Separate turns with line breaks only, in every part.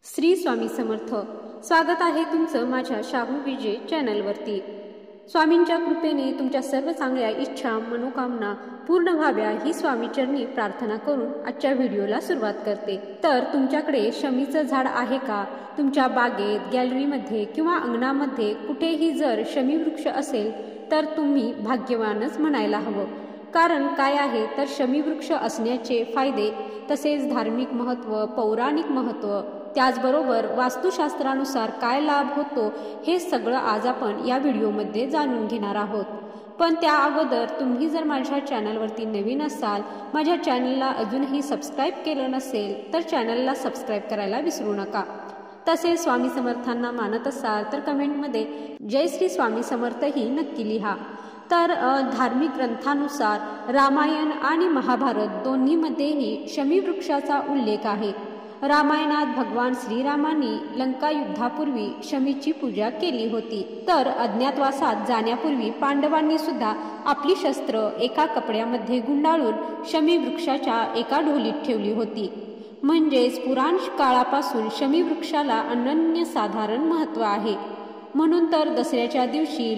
श्री स्वामी समर्थ। स्वागत आहे तुमचं माझ्या शाहू विजय चॅनलवरती। स्वामींच्या कृपेने तुमच्या सर्व चांगल्या इच्छा मनोकामना पूर्ण व्हाव्या ही स्वामीचरणी प्रार्थना करून आजच्या व्हिडिओला सुरुवात करते। तर तुमच्याकडे शमीचं झाड आहे का? तुमच्या बागेत, गॅलरीमध्ये किंवा अंगणामध्ये कुठेही जर शमी वृक्ष असेल तर तुम्ही भाग्यवानच म्हणायला हवं। कारण काय आहे तर शमी वृक्ष असण्याचे फायदे, तसेच धार्मिक महत्त्व, पौराणिक महत्त्व, त्याचबरोबर वास्तुशास्त्रानुसार काय लाभ होतो हे सगळं आज आपण या व्हिडिओमध्ये जाणून घेणार आहोत। पण त्या अगोदर तुम्ही जर माझ्या चॅनलवरती नवीन असाल, माझ्या चॅनलला अजूनही सबस्क्राईब केलं नसेल तर चॅनलला सबस्क्राईब करायला विसरू नका। तसेच स्वामी समर्थांना मानत असाल तर कमेंटमध्ये जय श्री स्वामी समर्थही नक्की लिहा। तर धार्मिक ग्रंथानुसार रामायण आणि महाभारत दोन्हीमध्येही शमी वृक्षाचा उल्लेख आहे। रामायणात भगवान श्रीरामांनी लंका युद्धापूर्वी शमीची पूजा केली होती, तर अज्ञातवासात जाण्यापूर्वी पांडवांनी सुद्धा आपली शस्त्र एका कपड्यामध्ये गुंडाळून शमी वृक्षाच्या एका ढोलीत ठेवली होती। म्हणजेच पुराण काळापासून शमी वृक्षाला अनन्यसाधारण महत्त्व आहे। म्हणून तर दसऱ्याच्या दिवशी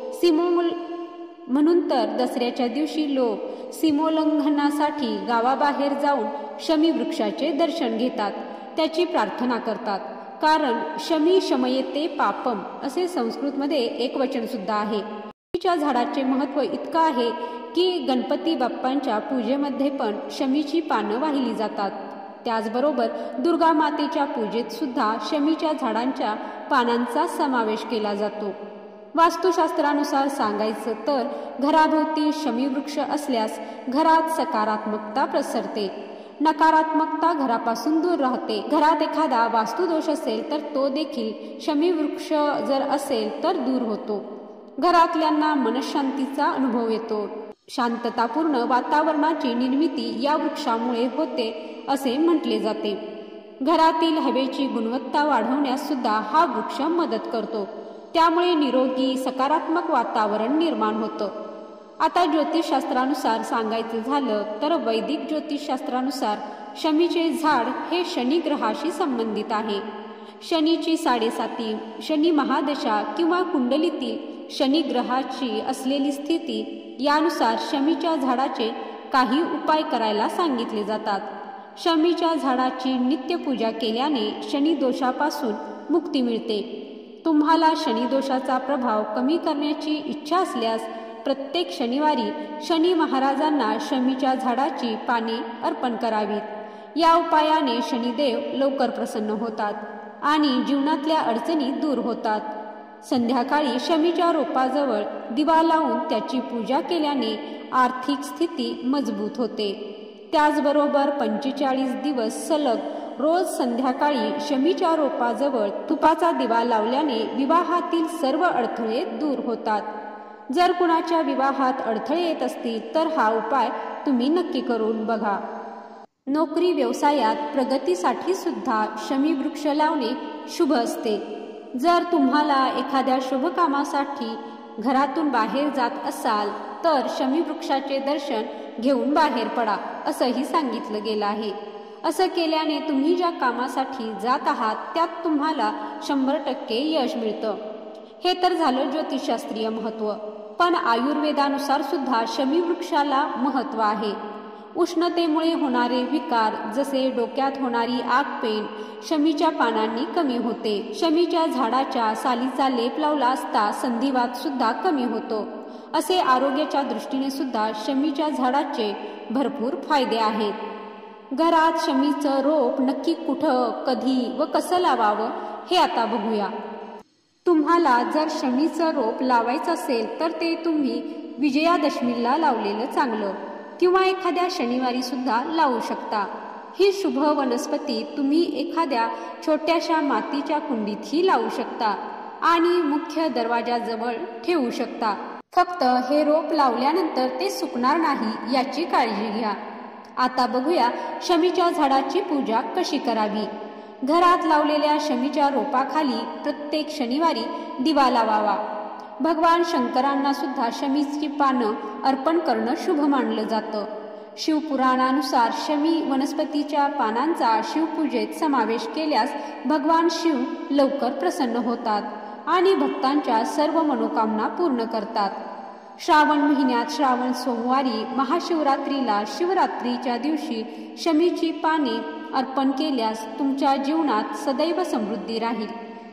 लोक सीमोल्लंघनासाठी गावाबाहेर जाऊन शमी वृक्षाचे दर्शन घेतात, त्याची प्रार्थना करतात। कारण शमी शमयते पापम असे संस्कृतमध्ये एक वचन सुद्धा आहे। शमीच्या झाडाचे महत्त्व इतकं आहे की गणपती बाप्पांच्या पूजेमध्ये पण शमीची पानं वाहिली जातात। त्याचबरोबर दुर्गा मातेच्या पूजेत सुद्धा शमीच्या झाडांच्या पानांचा समावेश केला जातो। वास्तुशास्त्रानुसार सांगायचं तर घराभोवती शमी वृक्ष असल्यास घरात सकारात्मकता प्रसरते, नकारात्मकता घरापासून दूर राहते। घरात एखादा वास्तुदोष असेल तर तो देखील शमी वृक्ष जर असेल तर दूर होतो। घरातल्यांना मनशांतीचा अनुभव येतो। शांततापूर्ण वातावरणाची निर्मिती या वृक्षामुळे होते असे म्हटले जाते। घरातील हवेची गुणवत्ता वाढवण्यास सुद्धा हा वृक्ष मदत करतो, त्यामुळे निरोगी सकारात्मक वातावरण निर्माण होतं। आता ज्योतिषशास्त्रानुसार सांगायचं झालं तर वैदिक ज्योतिषशास्त्रानुसार शमीचे झाड हे शनी ग्रहाशी संबंधित आहे। शनीची 7.5 शनी महादशा किंवा कुंडलीतील शनी ग्रहाची असलेली स्थिती यानुसार शमीच्या झाडाचे काही उपाय करायला सांगितले जातात। शमीच्या झाडाची नित्यपूजा केल्याने शनी दोषापासून मुक्ती मिळते। तुम्हाला शनी दोषाचा प्रभाव कमी करण्याची इच्छा असल्यास प्रत्येक शनिवारी शनी महाराजांना शमीच्या झाडाची पाने अर्पण करावीत। या उपायाने शनिदेव लवकर प्रसन्न होतात आणि जीवनातल्या अडचणी दूर होतात। संध्याकाळी शमीच्या रोपाजवळ दिवा लावून त्याची पूजा केल्याने आर्थिक स्थिती मजबूत होते। त्याचबरोबर 45 दिवस सलग रोज संध्याकाळी शमीच्या रोपाजवळ तुपाचा दिवा लावल्याने विवाहातील सर्व अडथळे दूर होतात। जर कुणाच्या विवाहात अडथळे येत असतील तर हा उपाय तुम्ही नक्की करून बघा। नोकरी व्यवसायात प्रगतीसाठी सुद्धा शमी वृक्ष लावणे शुभ असते। जर तुम्हाला एखाद्या शुभ कामासाठी घरातून बाहेर जात असाल तर शमी वृक्षाचे दर्शन घेऊन बाहेर पडा असंही सांगितलं गेलं आहे। असं केल्याने तुम्ही ज्या कामासाठी जात आहात त्यात तुम्हाला 100% यश मिळतं। हे तर झालं ज्योतिषशास्त्रीय महत्त्व, पण आयुर्वेदानुसार सुद्धा शमी वृक्षाला महत्त्व आहे। उष्णतेमुळे होणारे विकार जसे डोक्यात होणारी आगपेन शमीच्या पानांनी कमी होते। शमीच्या झाडाच्या सालीचा लेप लावला असता संधिवात सुद्धा कमी होतो। असे आरोग्याच्या दृष्टीने सुद्धा शमीच्या झाडाचे भरपूर फायदे आहेत। घरात शमीचं रोप नक्की कुठं, कधी व कसं लावावं हे आता बघूया। तुम्हाला जर शमीचं रोप लावायचं असेल तर ते तुम्ही विजयादशमीला लावलेलं चांगलं, किंवा एखाद्या शनिवारी सुद्धा लावू शकता। ही शुभ वनस्पती तुम्ही एखाद्या छोट्याशा मातीच्या कुंडीतही लावू शकता आणि मुख्य दरवाजाजवळ ठेवू शकता। फक्त हे रोप लावल्यानंतर ते सुकणार नाही याची काळजी घ्या। आता बघूया शमीच्या झाडाची पूजा कशी करावी। घरात लावलेल्या शमीच्या रोपाखाली प्रत्येक शनिवारी दिवा लावावा। भगवान शंकरांना सुद्धा शमीची पानं अर्पण करणं शुभ मानलं जातं। शिवपुराणानुसार शमी वनस्पतीच्या पानांचा शिवपूजेत समावेश केल्यास भगवान शिव लवकर प्रसन्न होतात आणि भक्तांच्या सर्व मनोकामना पूर्ण करतात. श्रावण महिन्यात श्रावण सोमवारी महाशिवरात्रीला शिवरात्रीच्या दिवशी शमीची पाने अर्पण केल्यास तुमच्या जीवनात सदैव समृद्धी राहील.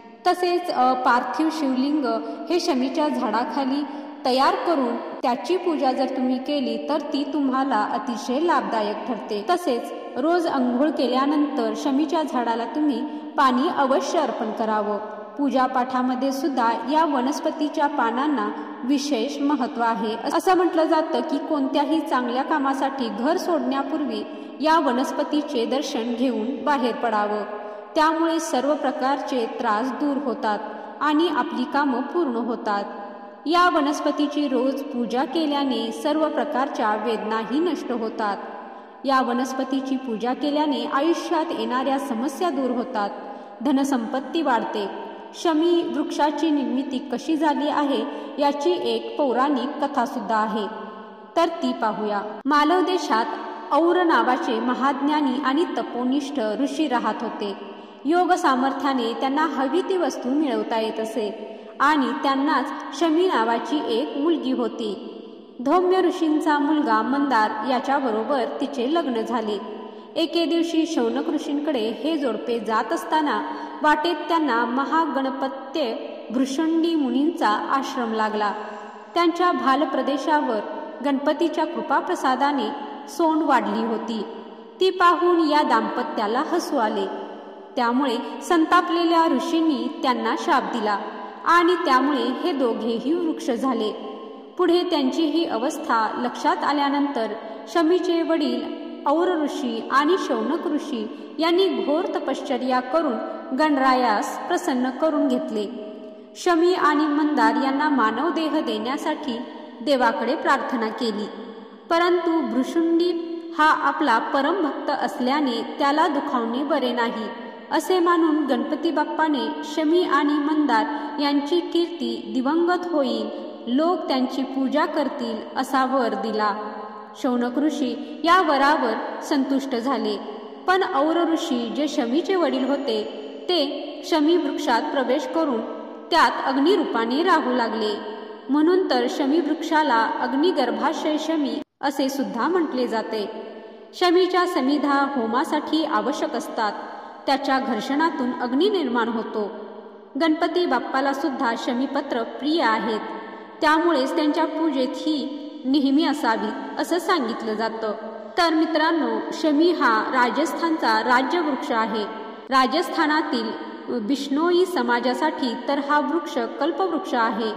तसेच पार्थिव शिवलिंग हे शमीच्या झाडाखाली तयार करून त्याची पूजा जर तुम्ही केली तर ती तुम्हाला अतिशय लाभदायक ठरते. तसेच रोज अंघोळ केल्यानंतर शमीच्या झाडाला तुम्ही पाणी अवश्य अर्पण करावं. पूजा पाठामध्ये सुद्धा या वनस्पतीच्या पानांना विशेष महत्त्व आहे. असं म्हटलं जातं की कोणत्याही चांगल्या कामासाठी घर सोडण्यापूर्वी या वनस्पतीचे दर्शन घेऊन बाहेर पडावं. त्यामुळे सर्व प्रकारचे त्रास दूर होतात आणि आपली कामं पूर्ण होतात. या वनस्पतीची रोज पूजा केल्याने सर्व प्रकारच्या वेदनाही नष्ट होतात. या वनस्पतीची पूजा केल्याने आयुष्यात येणाऱ्या समस्या दूर होतात, धनसंपत्ती वाढते. शमी वृक्षाची निर्मिती कशी झाली आहे याची एक पौराणिक कथा सुद्धा आहे, तर ती पाहूया. मालव देशात और नावाचे महाज्ञानी आणि तपोनिष्ठ ऋषी राहत होते. योग सामर्थ्याने त्यांना हवी ती वस्तू मिळवता येत असे आणि त्यांनाच शमी नावाची एक मुलगी होती. धौम्य ऋषींचा मुलगा मंदार याच्याबरोबर तिचे लग्न झाले. एके दिवशी शौनक ऋषींकडे हे जोडपे जात असताना वाटेत त्यांना महागणपत्य भृषंडी मुनींचा आश्रम लागला. त्यांच्या भाल प्रदेशावर गणपतीच्या कृपाप्रसादाने सोंड वाढली होती. ती पाहून या दाम्पत्याला हसू आले. त्यामुळे संतापलेल्या ऋषींनी त्यांना शाप दिला आणि त्यामुळे हे दोघेही वृक्ष झाले. पुढे त्यांची ही अवस्था लक्षात आल्यानंतर शमीचे वडील और ऋषी आणि शौनक ऋषी यांनी घोर तपश्चर्या करून गणरायास प्रसन्न करून घेतले. शमी आणि मंदार यांना मानव देह देण्यासाठी देवाकडे प्रार्थना केली, परंतु भृशुंडी हा आपला परम भक्त असल्याने त्याला दुखावणे बरे नाही असे मानून गणपती बाप्पाने शमी आणि मंदार यांची कीर्ती दिवंगत होईल, लोक त्यांची पूजा करतील असा वर दिला. शौनक ऋषी या वरावर संतुष्ट झाले, पण और ऋषी जे शमीचे वडील होते ते शमी वृक्षात प्रवेश करून त्यात अग्निरूपाने राहू लागले. म्हणून तर शमी वृक्षाला अग्निगर्भाशय शमी असे सुद्धा म्हटले जाते. शमीच्या समिधा होमासाठी आवश्यक असतात. त्याच्या घर्षणातून अग्नी निर्माण होतो. गणपती बाप्पाला सुद्धा शमीपत्र प्रिय आहेत, त्यामुळेच त्यांच्या पूजेत ही नेहमी असावी असं सांगितलं जातं. तर मित्रांनो, शमी हा राजस्थानचा राज्यवृक्ष आहे. राजस्थानातील बिश्नोई समाजासाठी तर हा वृक्ष कल्पवृक्ष आहे.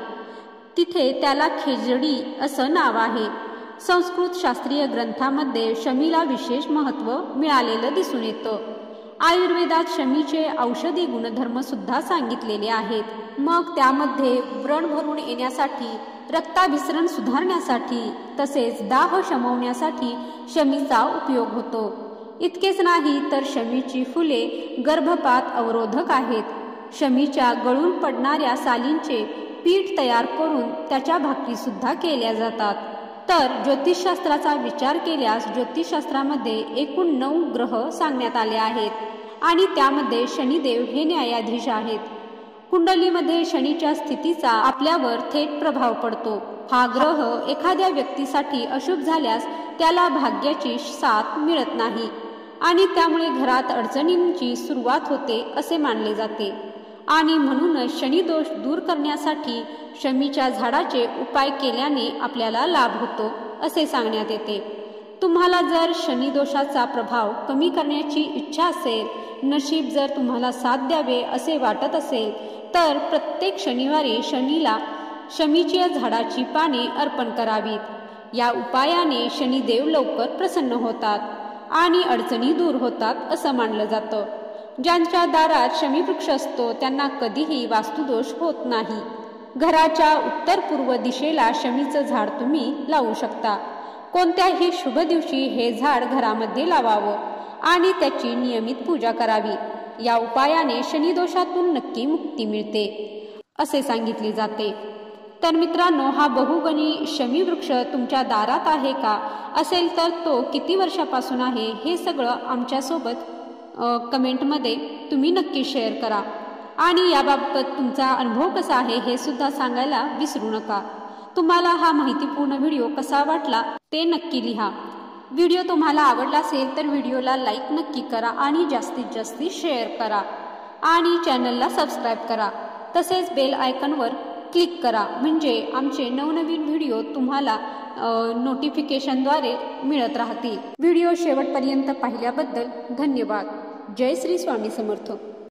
तिथे त्याला खेजडी असं नाव आहे. संस्कृत शास्त्रीय ग्रंथामध्ये शमीला विशेष महत्त्व मिळालेलं दिसून येतं. आयुर्वेदात शमीचे औषधी गुणधर्म सुद्धा सांगितलेले आहेत. मग त्यामध्ये व्रण भरून येण्यासाठी, रक्ताभिसरण सुधारण्यासाठी तसेच दाह शमवण्यासाठी शमीचा उपयोग होतो. इतकेच नाही तर शमीची फुले गर्भपात अवरोधक आहेत. शमीच्या गळून पडणाऱ्या सालींचे पीठ तयार करून त्याच्या भाकरी सुद्धा केल्या जातात. तर ज्योतिषशास्त्राचा विचार केल्यास ज्योतिषशास्त्रामध्ये एकूण 9 ग्रह सांगण्यात आले आहेत आणि त्यामध्ये शनिदेव हे न्यायाधीश आहेत. कुंडलीमध्ये शनीच्या स्थितीचा आपल्यावर थेट प्रभाव पडतो. हा ग्रह एखाद्या व्यक्तीसाठी अशुभ झाल्यास त्याला भाग्याची साथ मिळत नाही आणि त्यामुळे घरात अडचणींची सुरुवात होते असे मानले जाते. आणि म्हणूनच शनिदोष दूर करण्यासाठी शमीच्या झाडाचे उपाय केल्याने आपल्याला लाभ होतो असे सांगण्यात येते. तुम्हाला जर शनिदोषाचा प्रभाव कमी करण्याची इच्छा असेल, नशीब जर तुम्हाला साथ द्यावे असे वाटत असेल तर प्रत्येक शनिवारी शनीला शमीच्या झाडाची पाने अर्पण करावीत. या उपायाने शनिदेव लवकर प्रसन्न होतात आणि अडचणी दूर होतात असं मानलं जातं. ज्यांच्या दारात शमीवृक्ष असतो त्यांना कधीही वास्तुदोष होत नाही. घराच्या उत्तर पूर्व दिशेला शमीचं झाड तुम्ही लावू शकता. कोणत्याही शुभ दिवशी हे झाड घरामध्ये लावावं आणि त्याची नियमित पूजा करावी. या उपायाने शनिदोषातून नक्की मुक्ती मिळते असे सांगितले जाते. तर मित्रांनो, हा बहुगणी शमी वृक्ष तुमच्या दारात आहे का? असेल तर तो किती वर्षापासून आहे हे सगळं आमच्यासोबत कमेंटमध्ये तुम्ही नक्की शेअर करा आणि याबाबत तुमचा अनुभव कसा आहे हे सुद्धा सांगायला विसरू नका. तुम्हाला हा माहितीपूर्ण व्हिडिओ कसा वाटला ते नक्की लिहा. व्हिडिओ तुम्हाला आवडला असेल तर व्हिडिओला लाईक नक्की करा आणि जास्तीत जास्त शेअर करा आणि चॅनलला सबस्क्राईब करा. तसेच बेल आयकॉनवर क्लिक करा म्हणजे आमचे नवनवीन व्हिडिओ तुम्हाला नोटिफिकेशनद्वारे मिळत राहतील. व्हिडिओ शेवटपर्यंत पाहिल्याबद्दल धन्यवाद. जय श्री स्वामी समर्थ.